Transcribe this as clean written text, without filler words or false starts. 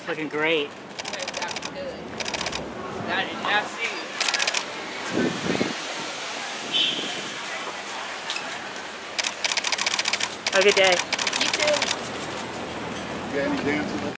It's looking great. That's good. That is not see. Have a good day. You too. You got any dancing?